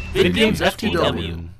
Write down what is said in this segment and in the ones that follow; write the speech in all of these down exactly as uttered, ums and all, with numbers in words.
VidGames F T W.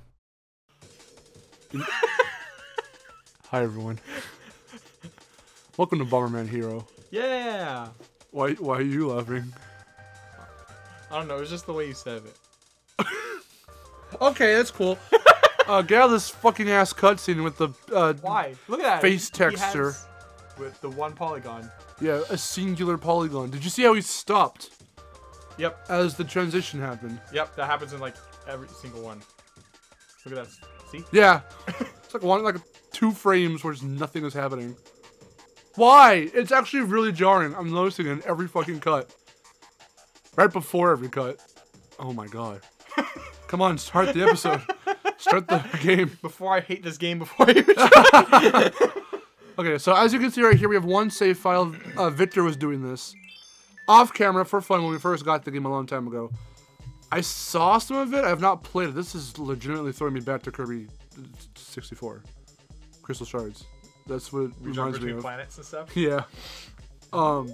Hi everyone. Welcome to Bomberman Hero. Yeah. Why why are you laughing? I don't know. It was just the way you said it. Okay, that's cool. uh, get out of this fucking ass cutscene with the uh, Why? Look at that. face He texture. has- with the one polygon. Yeah, a singular polygon. Did you see how he stopped Yep. as the transition happened? Yep. That happens in like every single one. Look at that. See? Yeah. It's like one, like two frames where just nothing is happening. Why? It's actually really jarring. I'm noticing it in every fucking cut. Right before every cut. Oh my god. Come on, start the episode. Start the game. Before I hate this game, before I even. Okay, so as you can see right here, we have one save file. Uh, Victor was doing this off camera for fun when we first got the game a long time ago. I saw some of it. I have not played it. This is legitimately throwing me back to Kirby sixty-four. Crystal Shards. That's what it We jump reminds me between of. planets and stuff. Yeah. Um.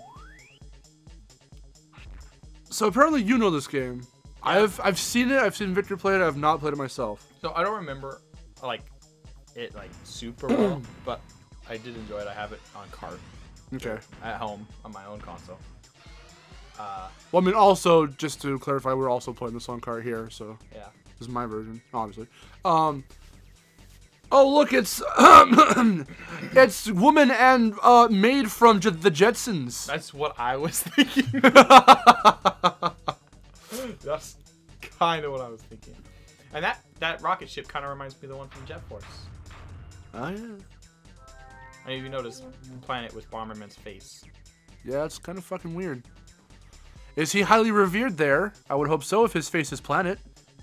So apparently you know this game. I've I've seen it. I've seen Victor play it. I have not played it myself. So I don't remember like it like super well, but I did enjoy it. I have it on cart Okay. at home on my own console. Uh, Well, I mean, also just to clarify, we're also playing this on cart here, so yeah. this is my version, obviously. Um. Oh look, it's um, it's woman and uh made from J the Jetsons. That's what I was thinking. That's kind of what I was thinking. And that that rocket ship kind of reminds me of the one from Jet Force. Oh yeah. I mean, if you notice, planet with Bomberman's face. Yeah, it's kind of fucking weird. Is he highly revered there? I would hope so if his face is planet.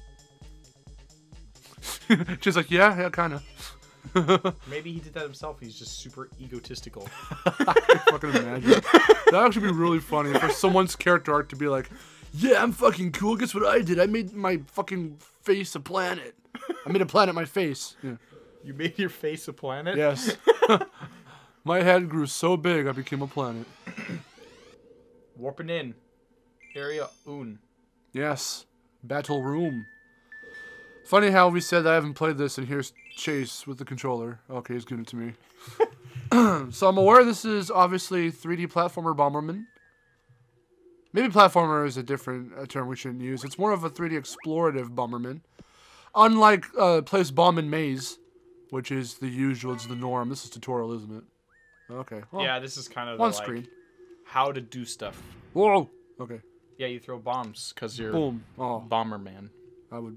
She's like, yeah, yeah, kind of. Maybe he did that himself. He's just super egotistical. I can fucking imagine. That'd actually be really funny for someone's character arc to be like, yeah, I'm fucking cool. Guess what I did? I made my fucking face a planet. I made a planet my face. Yeah. You made your face a planet? Yes. My head grew so big I became a planet. Warping in. Area Un. Yes. Battle room. Funny how we said I haven't played this, and here's Chase with the controller. Okay, he's giving it to me. So I'm aware this is obviously three D platformer Bomberman. Maybe platformer is a different uh, term we shouldn't use. It's more of a three D explorative Bomberman. Unlike uh, Place Bomb and Maze, which is the usual, it's the norm. This is tutorial, isn't it? Okay. Well, Yeah, this is kind of one the, like, screen. how to do stuff. Whoa. Okay. Yeah, you throw bombs because you're Boom. Oh, Bomberman. I would.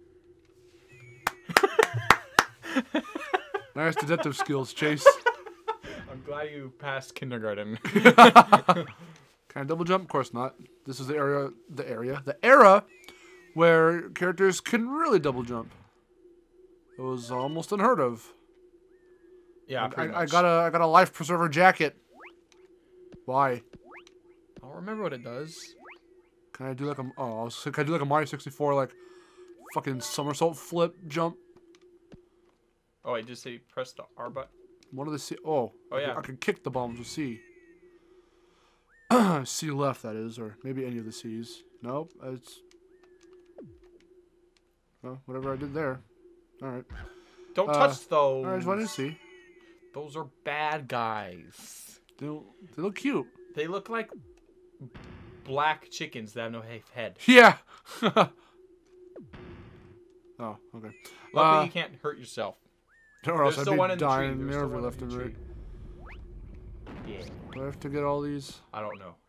Nice deductive skills, Chase. I'm glad you passed kindergarten. Can I double jump? Of course not. This is the area, the area, the era where characters can really double jump. It was almost unheard of. Yeah, I, pretty I, I much. got a, I got a life preserver jacket. Why? I don't remember what it does. Can I do like a, oh, I was, can I do like a Mario sixty-four like fucking somersault flip jump? Oh, I just say press the R button. One of the C, oh, Oh, I yeah. could- I could kick the bombs with C. C left, that is, or maybe any of the C's. Nope, it's, well, whatever I did there. All right. Don't Uh, touch those. All right, what is C? Those are bad guys. They, look- they look cute. They look like black chickens that have no he- head. Yeah. Oh, okay. Luckily, Uh, you can't hurt yourself. Or else There's I'd still one be in the tree. dying There's still nerve one left in and the right. tree. Yeah. Do I have to get all these? I don't know.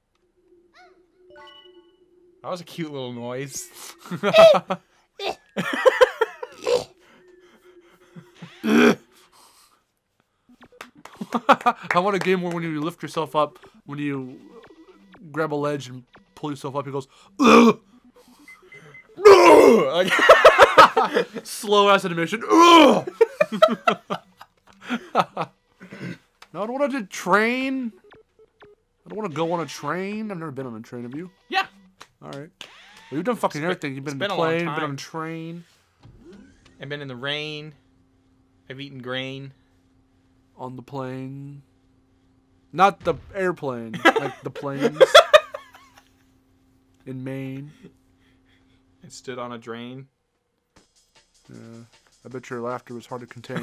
That was a cute little noise. I want a game where when you lift yourself up, when you grab a ledge and pull yourself up, he goes, ugh! Like- Slow ass animation. Ugh! No, I don't want to train. I don't want to go on a train. I've never been on a train. Have you? yeah. All right. Well, you've done fucking been- everything. You've been it's in been a a long plane, been on time. a train, I've been in the rain. I've eaten grain. on the plane. Not the airplane, like the planes in Maine. It stood on a drain. Yeah. I bet your laughter was hard to contain.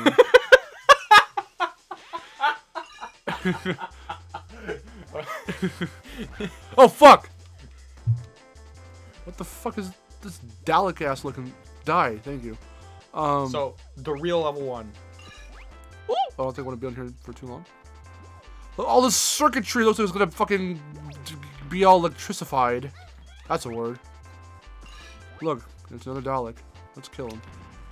Oh, fuck! What the fuck is this Dalek ass looking? Die, thank you. Um, So, the real level one. I don't think I want to be on here for too long. All this circuitry looks like it's gonna fucking be all electrified. That's a word. Look, it's another Dalek. Let's kill him.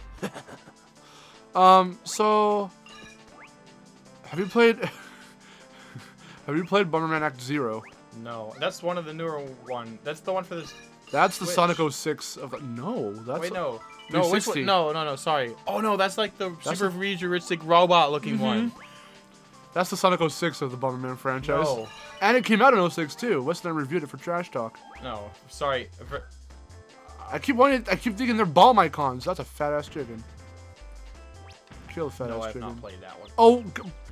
um, so... Have you played... Have you played Bomberman Act Zero? No, that's one of the newer one. That's the one for this. That's the Switch. Sonic oh six of the... No, that's... Wait, a- no. No, which three sixty. one? No, no, no, sorry. Oh, no, that's like the That's super futuristic robot-looking one. That's the Sonic oh six of the Bomberman franchise. No. And it came out in oh six too. Weston reviewed it for Trash Talk. No, sorry. For- I keep wanting... I keep thinking they're bomb icons. That's a fat-ass chicken. Kill the fat-ass no, I have chicken. not played that one. Oh...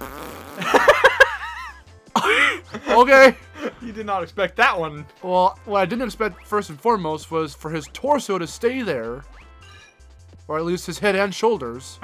g- okay. You did not expect that one. Well, what I didn't expect first and foremost was for his torso to stay there. Or at least his head and shoulders.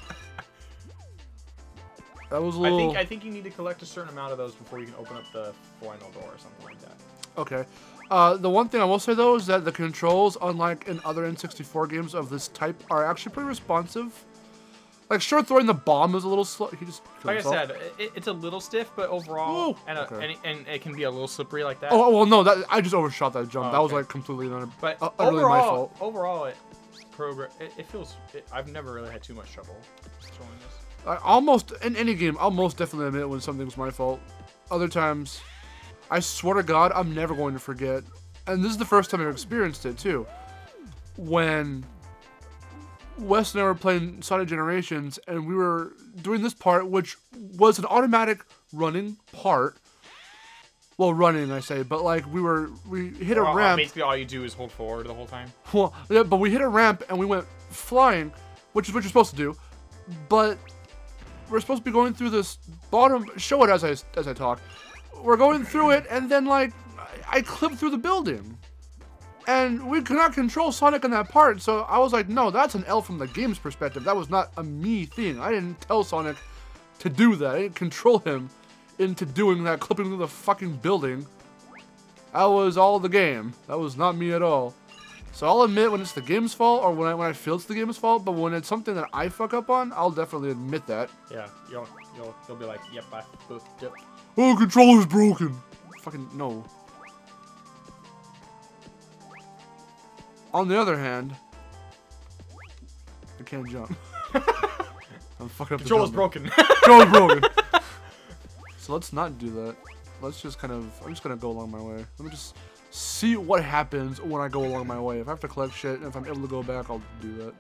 That was a I little... think I think you need to collect a certain amount of those before you can open up the final door or something like that. Okay. Uh, the one thing I will say, though, is that the controls, unlike in other N sixty-four games of this type, are actually pretty responsive. Like, sure, throwing the bomb is a little slow. He just killed Like I himself. said, it, it's a little stiff, but overall, Ooh, and, a, okay. and and it can be a little slippery like that. Oh, well, no, that I just overshot that jump. Oh, that was, okay. like, completely not, but uh, utterly my overall, fault. overall, it progress. It, it feels. It, I've never really had too much trouble controlling this. I almost, in any game, I'll most definitely admit when something's my fault. Other times, I swear to God, I'm never going to forget. And this is the first time I've experienced it, too. When Wes and I were playing Sonic Generations, and we were doing this part, which was an automatic running part. Well, running, I say, but like, we were, we hit a Well, uh, ramp. Basically, all you do is hold forward the whole time. Well, yeah, but we hit a ramp, and we went flying, which is what you're supposed to do. But we're supposed to be going through this bottom. Show it as I as I talk. We're going through it, and then like I, I clipped through the building, and we could not control Sonic in that part. So I was like, no, that's an L from the game's perspective. That was not a me thing. I didn't tell Sonic to do that. I didn't control him into doing that, clipping through the fucking building. That was all the game. That was not me at all. So I'll admit when it's the game's fault, or when I when I feel it's the game's fault. But when it's something that I fuck up on, I'll definitely admit that. Yeah, you'll you'll you'll be like, yep, I, boop, yep. Oh, controller's broken. Fucking no. On the other hand, I can't jump. I'm fucking up Controller's the broken. Controller's broken. So let's not do that. Let's just kind of. I'm just gonna go along my way. Let me just see what happens when I go along my way. If I have to collect shit, and if I'm able to go back, I'll do that.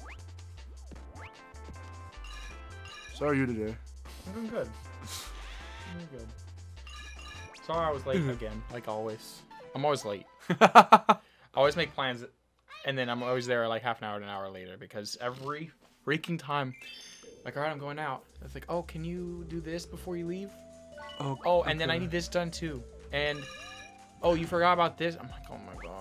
So how are you today? I'm doing good. I'm doing good. Sorry I was late again, like always. I'm always late. I always make plans, and then I'm always there like half an hour to an hour later because every freaking time, like, all right, I'm going out. It's like, oh, can you do this before you leave? Oh, Oh, and then I okay. need this done too. And, oh, you forgot about this? I'm like,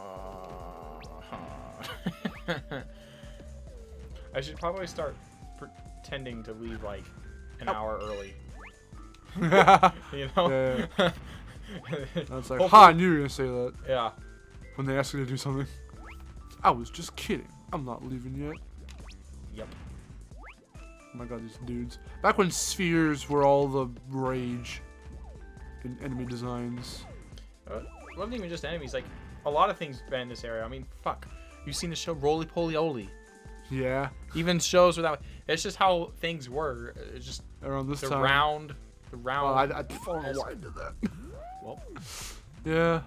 oh my god. I should probably start pretending to leave like an hour early. You know? Yeah, yeah. That's like, Hopefully- ha, I knew you were gonna say that Yeah. when they asked you to do something. I was just kidding. I'm not leaving yet. Yep. Oh my god, these dudes. Back when spheres were all the rage in enemy designs. Uh, it wasn't even just enemies. Like, a lot of things been in this area. I mean, fuck. You've seen the show Roly Poly Oly. Yeah, Even shows without. It's just how things were. It's just around this the time. round. The round. Well, I, I, I don't know why I did that. Well, Yeah.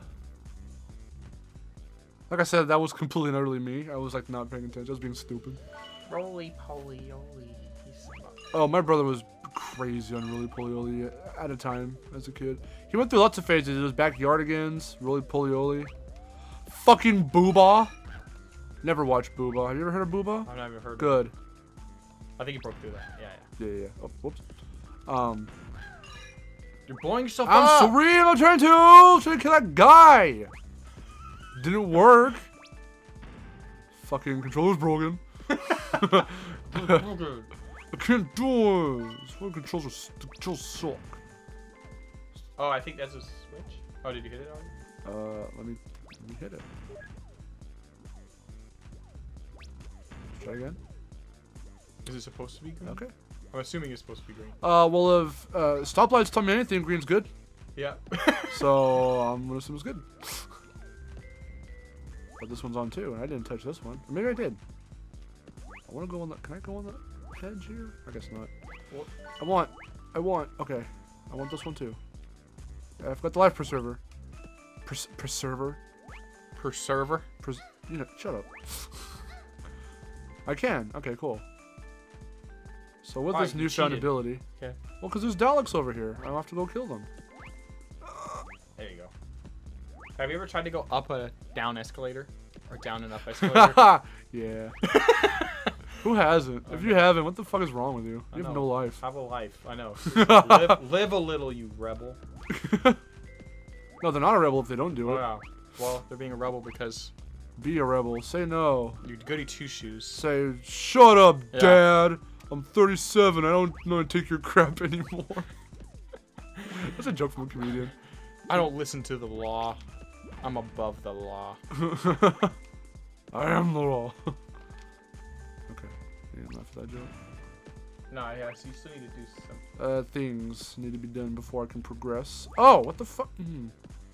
Like I said, that was completely and utterly me. I was like not paying attention. I was being stupid. Roly Poly Oly. He's Oh, my brother was crazy on Roly Poly Oly at a time as a kid. He went through lots of phases. It was Backyardigans, Roly Poly Oly, fucking Booba. Never watched Booba. Have you ever heard of Booba? I've never heard. Good. I think you broke through that. Yeah, yeah. Yeah, yeah. Oh, whoops. Um, You're blowing yourself I'm up. sorry. I'm trying to trying to kill that guy. Didn't work. fucking controller's broken. I can't do it. This fucking controls are the controls suck. Oh, I think that's a switch. Oh, did you hit it already? Uh, let me let me hit it. Try again. Is it supposed to be green? Okay. I'm assuming it's supposed to be green. Uh, well, if uh, stoplights tell me anything, green's good. Yeah. So I'm gonna assume it's good. But this one's on too, and I didn't touch this one. Or maybe I did. I want to go on the. Can I go on the edge here? I guess not. What? I want. I want. Okay. I want this one too. Yeah, I forgot the life preserver. Pres preserver. Per server? Pres you know. Shut up. I can. Okay. Cool. So with Why, this you newfound cheated. ability. Okay. Well, because there's Daleks over here. I'll have to go kill them. There you go. Have you ever tried to go up a down escalator? Or down and up escalator? Yeah. Who hasn't? If you haven't, what the fuck is wrong with you? I You have know. no life. Have a life. I know. live, live a little, you rebel. No, they're not a rebel if they don't do Oh, it. wow. Well, they're being a rebel because Be a rebel. Say no. you goody two shoes. Say, shut up, Yeah. Dad. I'm thirty-seven. I don't want to take your crap anymore. That's a joke from a comedian. I don't listen to the law. I'm above the law. I am the law. Okay. Enough of that joke. No, yeah, so you still need to do some. Uh, things need to be done before I can progress. Oh, what the fuck? Hmm.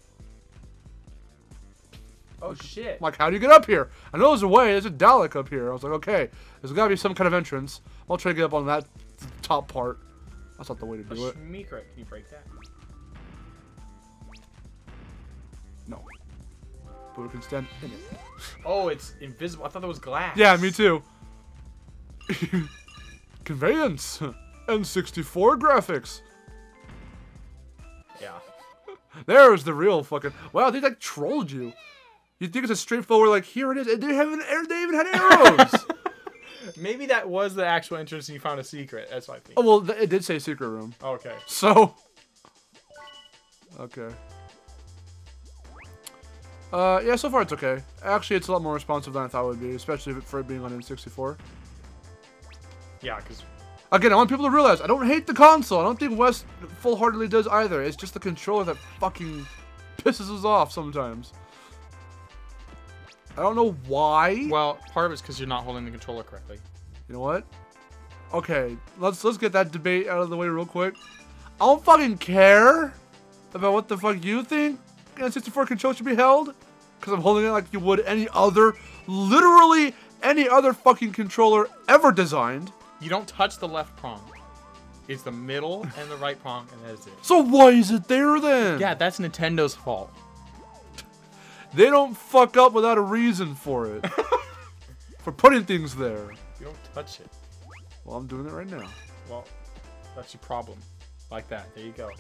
Oh, shit. Like, how do you get up here? I know there's a way. There's a Dalek up here. I was like, okay, there's got to be some kind of entrance. I'll try to get up on that top part. That's not the way to A do it. Shmikra. Can you break that? No. But we can stand in it. Oh, it's invisible. I thought that was glass. Yeah, me too. Conveyance. N sixty-four graphics. Yeah. There's the real fucking... Wow, they like trolled you. You think it's a straightforward, like, here it is. And they haven't, they even had arrows. Maybe that was the actual entrance and you found a secret. That's what I think. Oh, well, th- it did say secret room. Okay. So... Okay. Uh, yeah, so far it's okay. Actually, it's a lot more responsive than I thought it would be, especially for it being on N sixty-four. Yeah, because... Again, I want people to realize, I don't hate the console. I don't think Wes full-heartedly does either. It's just the controller that fucking pisses us off sometimes. I don't know why. Well, part of it's because you're not holding the controller correctly. You know what? Okay, let's let's get that debate out of the way real quick. I don't fucking care about what the fuck you think N sixty-four controller should be held, because I'm holding it like you would any other, literally any other fucking controller ever designed. You don't touch the left prong. It's the middle and the right prong, and that's it. So why is it there then? Yeah, that's Nintendo's fault. They don't fuck up without a reason for it. For putting things there. You don't touch it. Well, I'm doing it right now. Well, that's your problem. Like that. There you go.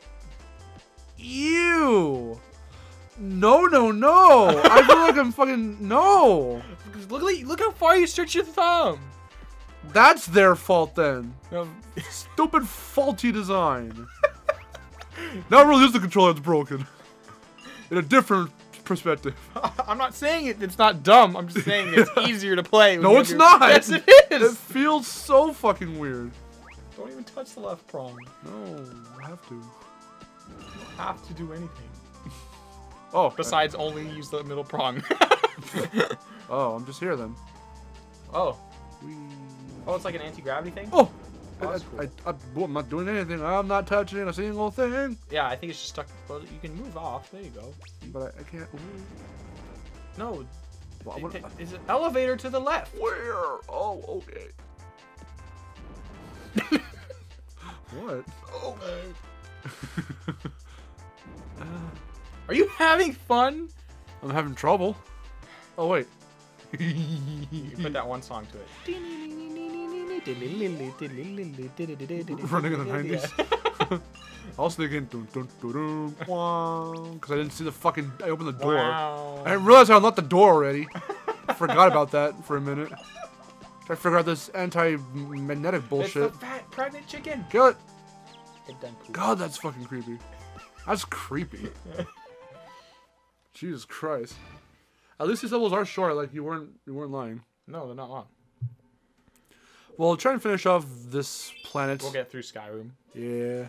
Ew. No, no, no. I feel like I'm fucking... No. Look, look how far you stretch your thumb. That's their fault then. No, Stupid faulty design. Now it really is the controller that's broken. In a different perspective. I'm not saying it. It's not dumb. I'm just saying it's easier to play. when No, you it's have not. Yes, it It is. feels so fucking weird. Don't even touch the left prong. No, I have to. You don't have to do anything. Oh, Besides only use the middle prong. oh, I'm just here then. oh. Whee. Oh, it's like an anti-gravity thing? Oh! Oh, I, that's cool. I, I, I'm not doing anything. I'm not touching a single thing. Yeah, I think it's just stuck. Well, you can move off. There you go. But I, I can't. Ooh. No. Well, I it- wanna- it- It's an elevator to the left. Where? Oh, okay. What? Oh. Are you having fun? I'm having trouble. Oh, wait. You put that one song to it. Running in the nineties. I was thinking, dun, dun, dun, dun, because I didn't see the fucking. I opened the door. Wow. I didn't realize I unlocked the door already. I forgot about that for a minute. Try to figure out this anti-magnetic It's bullshit. the fat pregnant chicken. Kill it. It done pooped. God, that's fucking creepy. That's creepy. Jesus Christ. At least these levels are short. Like you weren't you weren't lying. No, they're not long. Well, try and finish off this planet. We'll get through Skyrim. Yeah.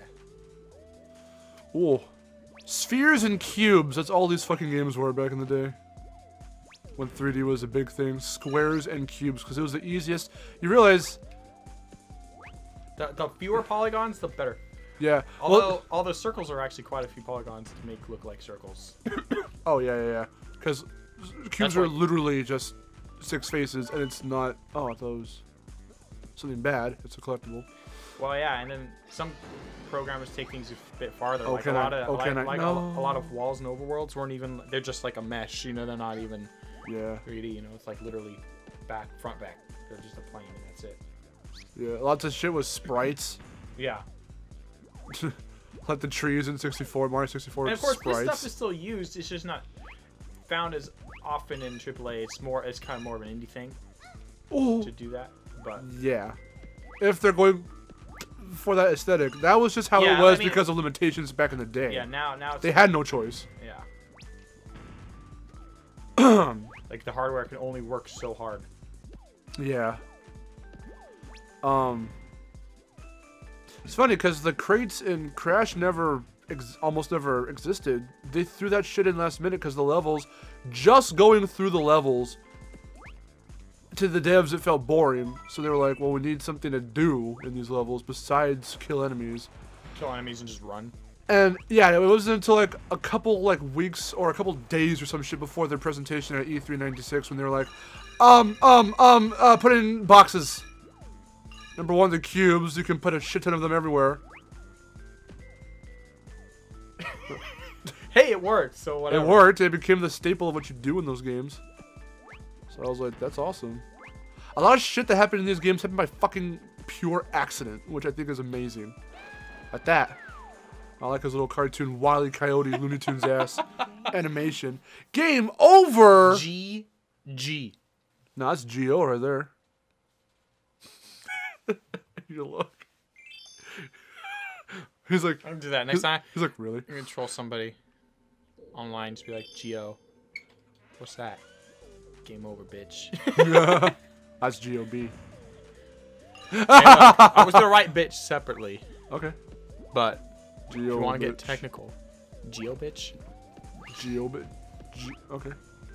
Yeah. Ooh. Spheres and cubes. That's all these fucking games were back in the day. When three D was a big thing. Squares and cubes, because it was the easiest. You realize... The, the fewer polygons, the better. Yeah. Although, Well, all those circles are actually quite a few polygons to make look like circles. oh, yeah, yeah, yeah. Because cubes That's are why- literally just six faces, and it's not... Oh, I thought it was something bad. It's a collectible. Well, yeah, and then some programmers take things a bit farther. Oh, like can a I- lot of, oh, like, can I- like no. a, a lot of walls and overworlds weren't even. They're just like a mesh. You know, they're not even Yeah. three D. You know, it's like literally back, front, back. They're just a plane, and that's it. Yeah. Lots of shit was sprites. Yeah. Like the trees in sixty-four, Mario sixty-four And of course, sprites. this stuff is still used. It's just not found as often in triple A. It's more. It's kind of more of an indie thing Oh. to do that. But Yeah. If they're going for that aesthetic. That was just how Yeah, it was I mean- because of limitations back in the day. yeah, now now it's They had no choice. yeah. Like the hardware can only work so hard. Yeah. Um. It's funny because the crates in Crash never, ex almost never existed. They threw that shit in last minute because the levels, just going through the levels, to the devs it felt boring. So they were like, well, we need something to do in these levels besides kill enemies. Kill enemies and just run. And yeah, it wasn't until like a couple like weeks or a couple days or some shit before their presentation at E three ninety-six when they were like, um, um, um, uh, put in boxes. Number one, the cubes. You can put a shit ton of them everywhere. Hey, it worked. So whatever. It worked. It became the staple of what you do in those games. So I was like, that's awesome. A lot of shit that happened in these games happened by fucking pure accident, which I think is amazing. Like that. I like his little cartoon Wile E. Coyote Looney Tunes ass animation. Game over. G G. No, that's G O right there. You look. He's like. I'm gonna do that next time. He's like, really? I'm gonna troll somebody online. Just be like, Geo, what's that? Game over, bitch. Yeah. That's G O B. Hey, look, I was gonna write bitch separately, Okay. but G if you O want to get bitch. technical, Geo bitch. G O B. G okay.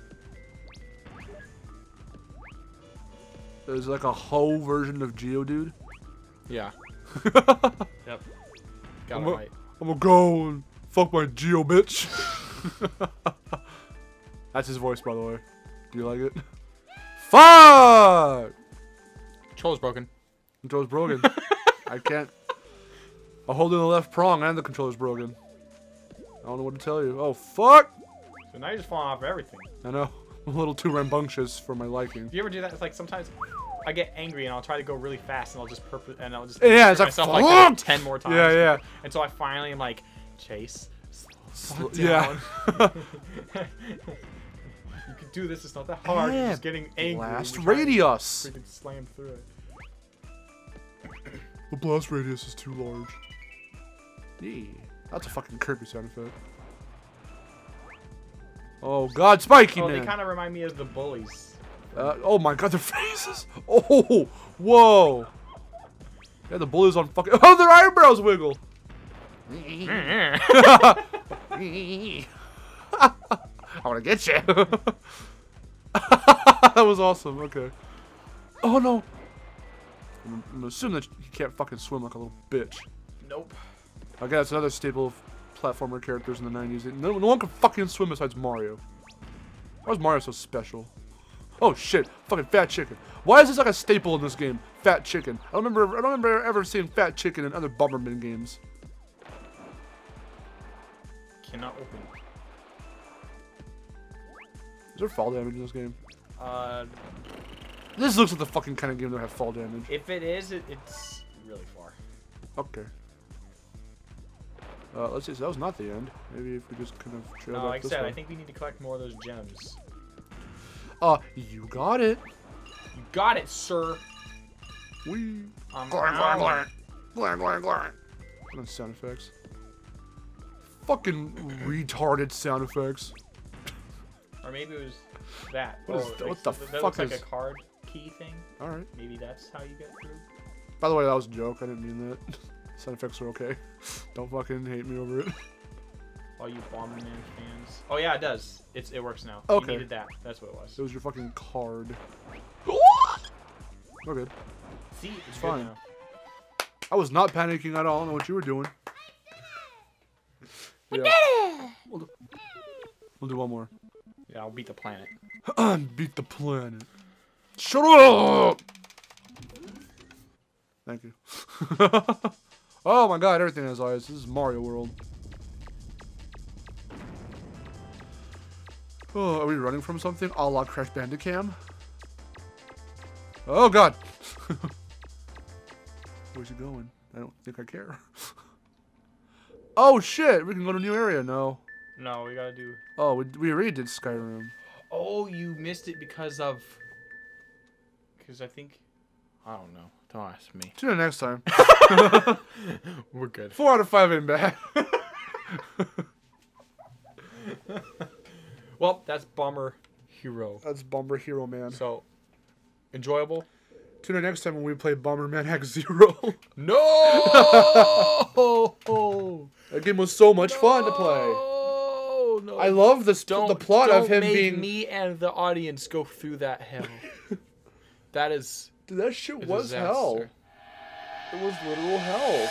There's like a hoe version of Geodude. Yeah. Yep. Got I'm it a- right. I'm gonna go and fuck my Geo bitch. That's his voice, by the way. Do you like it? Fuck! Controller's broken. Controller's broken. I can't. I'm holding the left prong and the controller's broken. I don't know what to tell you. Oh, fuck! So now you're just falling off everything. I know. I'm a little too rambunctious for my liking. Do you ever do that? It's like sometimes I get angry and I'll try to go really fast and I'll just purpose and I'll just Yeah, it's hit like, myself like fuck! that ten more times. Yeah, yeah. Until I finally am like, Chase, slow Sl- yeah. down. You can do this. It's not that hard. You're just getting angry. Blast and you're trying to radius. freaking slam through it. The blast radius is too large. Yeah. That's a fucking Kirby sound effect. Oh god, spiky Oh, man. they kind of remind me of the bullies. Uh, oh my god, their faces. Oh, whoa. Yeah, the bullies on fucking. Oh, their eyebrows wiggle. I want to get you. That was awesome. Okay. Oh no. I'm, I'm assuming that he can't fucking swim like a little bitch. Nope. I guess that's another staple of platformer characters in the nineties. No, no one can fucking swim besides Mario. Why is Mario so special? Oh shit! Fucking fat chicken. Why is this like a staple in this game? Fat chicken. I don't remember. I don't remember ever seeing fat chicken in other Bomberman games. Cannot open. Is there fall damage in this game? Uh, This looks like the fucking kind of game that have fall damage. if it is, it, it's really far. Okay. Uh, let's see. So that was not the end. Maybe if we just kind of trail No, back like I this said, way. I think we need to collect more of those gems. Uh, you got it. You got it, sir. Wee. Um, Glarn, um, glarn, glarn. Glarn, glarn, glarn. And sound effects. Fucking retarded sound effects. Or maybe it was that. What is- oh, what like, the that fuck looks like is- a card key thing. All right. Maybe that's how you get through. By the way, that was a joke. I didn't mean that. Sound effects are okay. Don't fucking hate me over it. All you Bomberman fans. Oh yeah, it does. It's it works now. Okay. You needed that. That's what it was. It was your fucking card. We're good. See, it's, It's good fine. now. I was not panicking at all. I don't know what you were doing. Yeah. We'll do, we'll do one more. Yeah, I'll beat the planet. Beat the planet. Shut up! Thank you. Oh my god, everything has eyes. This is Mario World. Oh, are we running from something? A la Crash Bandicam? Oh god! Where's he going? I don't think I care. Oh shit! We can go to a new area now. No, we gotta do. Oh, we, we already did Skyrim. Oh, you missed it because of. Because I think. I don't know. Don't ask me. Tune in next time. We're good. Four out of five ain't bad. Well, that's Bomber Hero. That's Bomber Hero Man. So, enjoyable. Tune in next time when we play Bomberman X Zero. No! That game was so much fun to play. No, no. I love the st- Don't, the plot don't of him make being. me and the audience go through that hell. That is Dude, that shit a was hell. disaster. It was literal hell.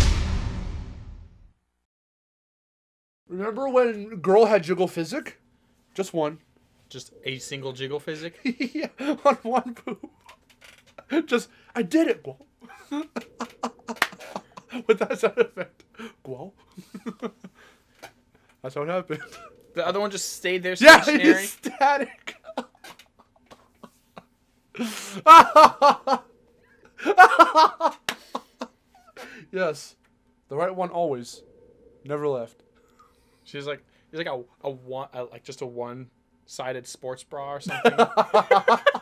Remember when Girl had Jiggle Physic? Just one. Just a single jiggle physic. Yeah, on one poop. Just, I did it, Guo. With that sound effect. Guo. That's how it happened. The other one just stayed there Yeah, stationary. it's static. Yes, the right one always, never left. She's like, it's like a a one, a, like just a one-sided sports bra or something.